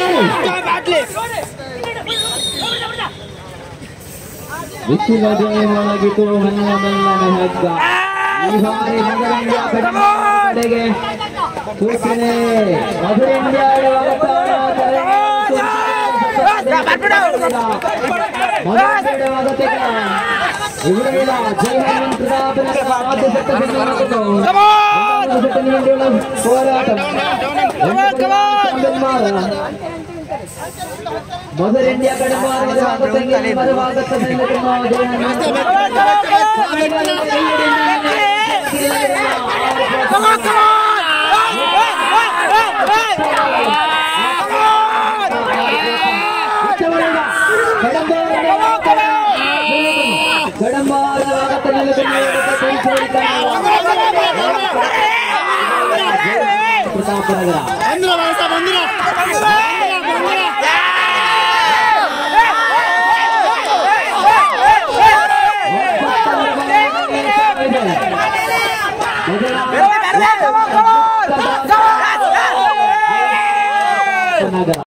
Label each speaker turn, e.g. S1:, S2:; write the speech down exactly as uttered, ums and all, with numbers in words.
S1: Istilah jaya gitu menang-menang harga. Ihari India ಕಡೆಗೆ ಸೂಚನೆ ಮಧುರ India ಇವರೆಲ್ಲ ಜೈ ಹನುಮಂತ ಹೋರಾಟ मधुर इंडिया कड़े प्रताप